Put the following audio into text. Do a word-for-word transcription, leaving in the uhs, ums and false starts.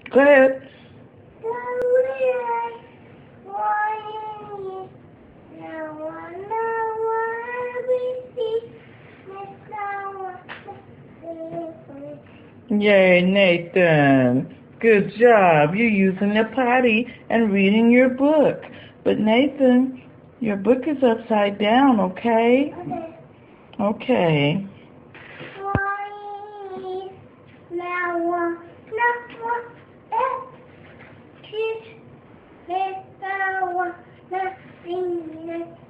Go ahead. Yay, Nathan. Good job. You're using the potty and reading your book. But Nathan, your book is upside down, okay? Okay. Okay.